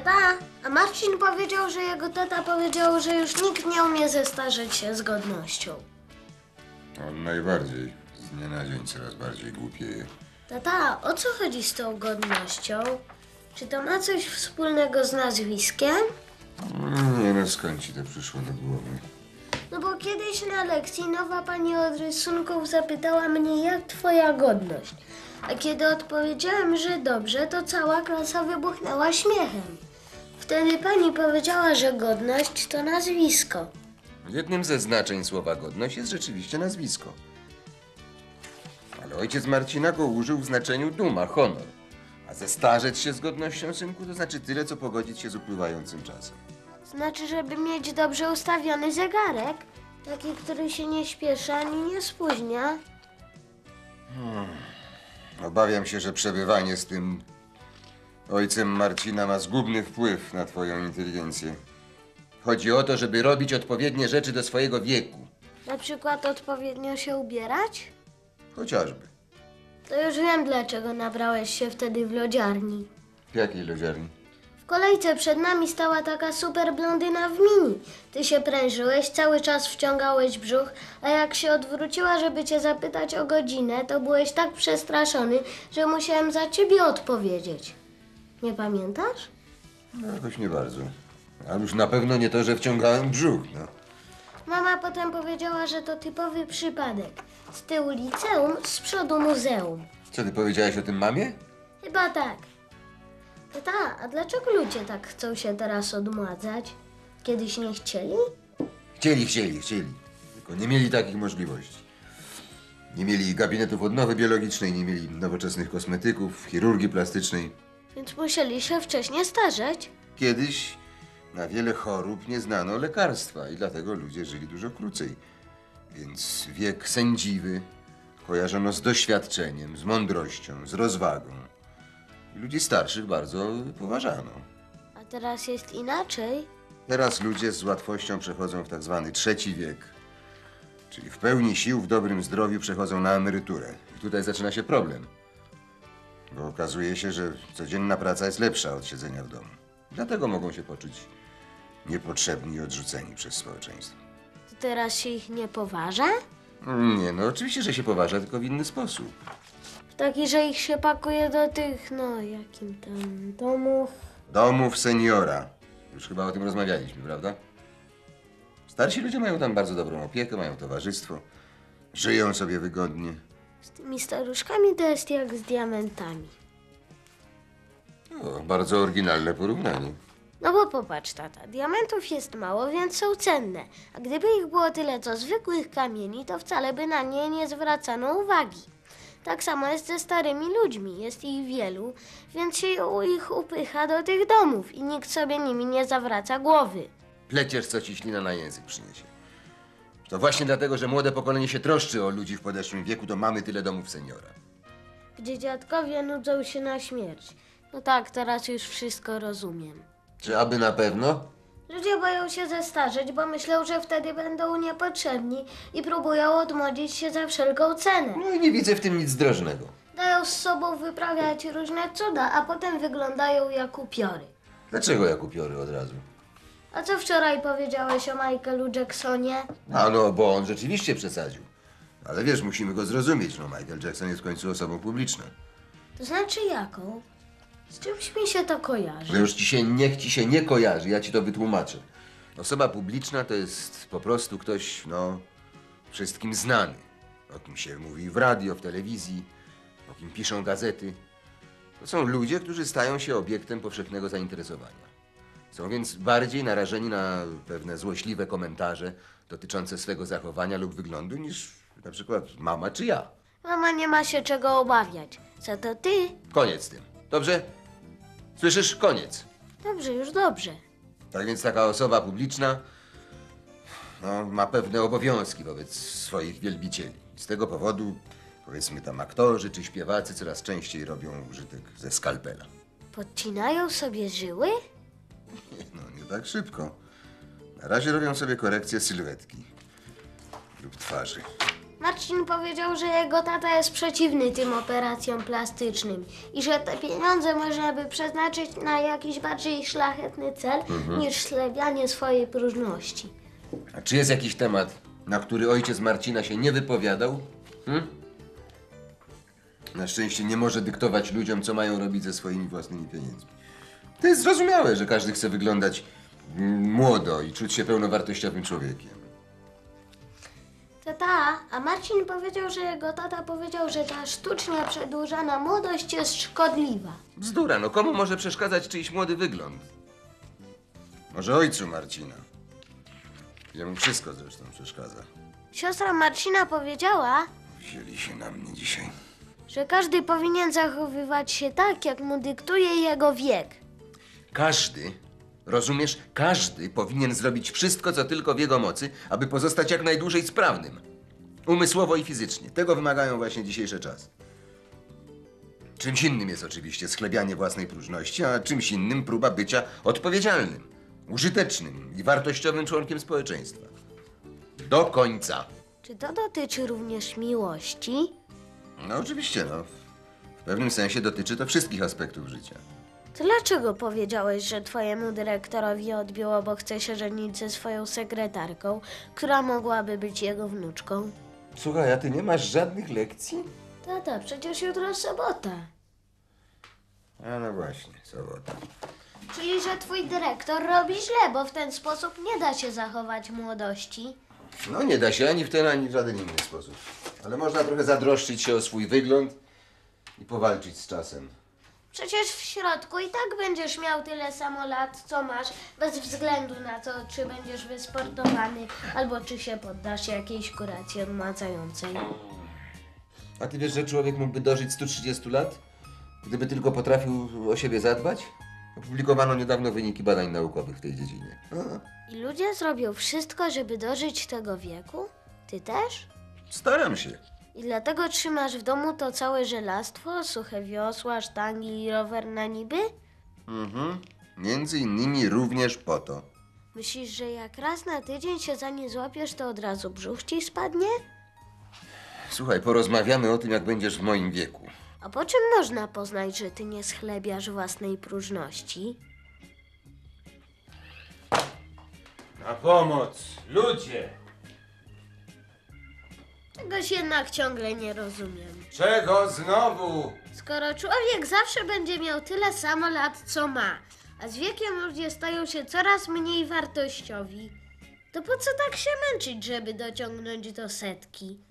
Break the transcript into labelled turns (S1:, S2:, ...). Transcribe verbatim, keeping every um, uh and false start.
S1: Tata, a Marcin powiedział, że jego tata powiedział, że już nikt nie umie zestarzeć się z godnością.
S2: On najbardziej. Z dnia na dzień coraz bardziej głupieje.
S1: Tata, o co chodzi z tą godnością? Czy to ma coś wspólnego z nazwiskiem?
S2: Nie no, skąd ci to przyszło do głowy?
S1: No bo kiedyś na lekcji nowa pani od rysunków zapytała mnie, jak twoja godność. A kiedy odpowiedziałem, że dobrze, to cała klasa wybuchnęła śmiechem. Wtedy pani powiedziała, że godność to nazwisko.
S2: Jednym ze znaczeń słowa godność jest rzeczywiście nazwisko. Ale ojciec Marcina go użył w znaczeniu duma, honor. A zestarzeć się z godnością, synku, to znaczy tyle, co pogodzić się z upływającym czasem.
S1: Znaczy, żeby mieć dobrze ustawiony zegarek, taki, który się nie śpieszy ani nie spóźnia.
S2: Hmm. Obawiam się, że przebywanie z tym ojcem Marcina ma zgubny wpływ na twoją inteligencję. Chodzi o to, żeby robić odpowiednie rzeczy do swojego wieku.
S1: Na przykład odpowiednio się ubierać?
S2: Chociażby.
S1: To już wiem, dlaczego nabrałeś się wtedy w lodziarni.
S2: W jakiej lodziarni?
S1: W kolejce przed nami stała taka super blondyna w mini. Ty się prężyłeś, cały czas wciągałeś brzuch, a jak się odwróciła, żeby cię zapytać o godzinę, to byłeś tak przestraszony, że musiałem za ciebie odpowiedzieć. Nie pamiętasz?
S2: No, jakoś nie bardzo. A już na pewno nie to, że wciągałem brzuch, no.
S1: Mama potem powiedziała, że to typowy przypadek. Z tyłu liceum, z przodu muzeum.
S2: Co ty powiedziałeś o tym mamie?
S1: Chyba tak. Tata, a dlaczego ludzie tak chcą się teraz odmładzać? Kiedyś nie chcieli?
S2: Chcieli, chcieli, chcieli. Tylko nie mieli takich możliwości. Nie mieli gabinetów odnowy biologicznej, nie mieli nowoczesnych kosmetyków, chirurgii plastycznej.
S1: Więc musieli się wcześniej starzeć.
S2: Kiedyś na wiele chorób nie znano lekarstwa i dlatego ludzie żyli dużo krócej. Więc wiek sędziwy kojarzono z doświadczeniem, z mądrością, z rozwagą. I ludzi starszych bardzo poważano.
S1: A teraz jest inaczej?
S2: Teraz ludzie z łatwością przechodzą w tak zwany trzeci wiek. Czyli w pełni sił, w dobrym zdrowiu przechodzą na emeryturę. I tutaj zaczyna się problem. Bo okazuje się, że codzienna praca jest lepsza od siedzenia w domu. Dlatego mogą się poczuć niepotrzebni i odrzuceni przez społeczeństwo.
S1: To teraz się ich nie poważa?
S2: Nie, no oczywiście, że się poważa, tylko w inny sposób.
S1: Taki, że ich się pakuje do tych, no jakim tam, domów.
S2: Domów seniora. Już chyba o tym rozmawialiśmy, prawda? Starsi ludzie mają tam bardzo dobrą opiekę, mają towarzystwo. Żyją sobie wygodnie.
S1: Z tymi staruszkami to jest jak z diamentami.
S2: O, bardzo oryginalne porównanie.
S1: No bo popatrz, tata, diamentów jest mało, więc są cenne. A gdyby ich było tyle co zwykłych kamieni, to wcale by na nie nie zwracano uwagi. Tak samo jest ze starymi ludźmi. Jest ich wielu, więc się ich upycha do tych domów i nikt sobie nimi nie zawraca głowy.
S2: Pleciesz, co ci ślina na język przyniesie. To właśnie dlatego, że młode pokolenie się troszczy o ludzi w podeszłym wieku, to mamy tyle domów seniora.
S1: Gdzie dziadkowie nudzą się na śmierć. No tak, teraz już wszystko rozumiem.
S2: Czy aby na pewno?
S1: Ludzie boją się zestarzeć, bo myślą, że wtedy będą niepotrzebni i próbują odmłodzić się za wszelką cenę.
S2: No i nie widzę w tym nic zdrożnego.
S1: Dają z sobą wyprawiać różne cuda, a potem wyglądają jak upiory.
S2: Dlaczego jak upiory od razu?
S1: A co wczoraj powiedziałeś o Michaelu Jacksonie?
S2: A no, bo on rzeczywiście przesadził. Ale wiesz, musimy go zrozumieć, no Michael Jackson jest w końcu osobą publiczną.
S1: To znaczy jaką? Z czymś mi się to kojarzy.
S2: No już ci się, niech ci się nie kojarzy, ja ci to wytłumaczę. Osoba publiczna to jest po prostu ktoś, no, wszystkim znany. O kim się mówi w radio, w telewizji, o kim piszą gazety. To są ludzie, którzy stają się obiektem powszechnego zainteresowania. Są więc bardziej narażeni na pewne złośliwe komentarze dotyczące swego zachowania lub wyglądu niż na przykład mama czy ja.
S1: Mama nie ma się czego obawiać. Za to ty?
S2: Koniec z tym. Dobrze? Słyszysz? Koniec.
S1: Dobrze, już dobrze.
S2: Tak więc taka osoba publiczna no, ma pewne obowiązki wobec swoich wielbicieli. Z tego powodu, powiedzmy tam aktorzy czy śpiewacy coraz częściej robią użytek ze skalpela.
S1: Podcinają sobie żyły?
S2: No, nie tak szybko. Na razie robią sobie korekcję sylwetki lub twarzy.
S1: Marcin powiedział, że jego tata jest przeciwny tym operacjom plastycznym i że te pieniądze można by przeznaczyć na jakiś bardziej szlachetny cel niż schlebianie swojej próżności.
S2: A czy jest jakiś temat, na który ojciec Marcina się nie wypowiadał? Hm? Na szczęście nie może dyktować ludziom, co mają robić ze swoimi własnymi pieniędzmi. To jest zrozumiałe, że każdy chce wyglądać mm, młodo i czuć się pełnowartościowym człowiekiem.
S1: Tata, a Marcin powiedział, że jego tata powiedział, że ta sztucznie przedłużana młodość jest szkodliwa.
S2: Bzdura, no komu może przeszkadzać czyjś młody wygląd? Może ojcu Marcina. Jemu wszystko zresztą przeszkadza.
S1: Siostra Marcina powiedziała,
S2: Wzięli się na mnie dzisiaj.
S1: że każdy powinien zachowywać się tak, jak mu dyktuje jego wiek.
S2: Każdy, rozumiesz, każdy powinien zrobić wszystko, co tylko w jego mocy, aby pozostać jak najdłużej sprawnym. Umysłowo i fizycznie. Tego wymagają właśnie dzisiejsze czasy. Czymś innym jest oczywiście schlebianie własnej próżności, a czymś innym próba bycia odpowiedzialnym, użytecznym i wartościowym członkiem społeczeństwa. Do końca.
S1: Czy to dotyczy również miłości?
S2: No oczywiście, no. W pewnym sensie dotyczy to wszystkich aspektów życia.
S1: To dlaczego powiedziałeś, że twojemu dyrektorowi odbiło, bo chce się żenić ze swoją sekretarką, która mogłaby być jego wnuczką?
S2: Słuchaj, a ty nie masz żadnych lekcji?
S1: Tata, przecież jutro sobota.
S2: A no właśnie, sobota.
S1: Czyli, że twój dyrektor robi źle, bo w ten sposób nie da się zachować młodości.
S2: No nie da się ani w ten, ani w żaden inny sposób. Ale można trochę zadroszczyć się o swój wygląd i powalczyć z czasem.
S1: Przecież w środku i tak będziesz miał tyle samo lat, co masz, bez względu na to, czy będziesz wysportowany, albo czy się poddasz jakiejś kuracji odmładzającej.
S2: A ty wiesz, że człowiek mógłby dożyć stu trzydziestu lat, gdyby tylko potrafił o siebie zadbać? Opublikowano niedawno wyniki badań naukowych w tej dziedzinie. A,
S1: I ludzie zrobią wszystko, żeby dożyć tego wieku? Ty też?
S2: staram się.
S1: I dlatego trzymasz w domu to całe żelastwo, suche wiosła, sztangi i rower na niby?
S2: Mhm. Między innymi również po to.
S1: Myślisz, że jak raz na tydzień się za nie złapiesz, to od razu brzuch ci spadnie?
S2: Słuchaj, porozmawiamy o tym, jak będziesz w moim wieku.
S1: A po czym można poznać, że ty nie schlebiasz własnej próżności?
S2: Na pomoc! Ludzie!
S1: Czegoś jednak ciągle nie rozumiem.
S2: Czego znowu?
S1: Skoro człowiek zawsze będzie miał tyle samo lat, co ma, a z wiekiem ludzie stają się coraz mniej wartościowi, to po co tak się męczyć, żeby dociągnąć do setki?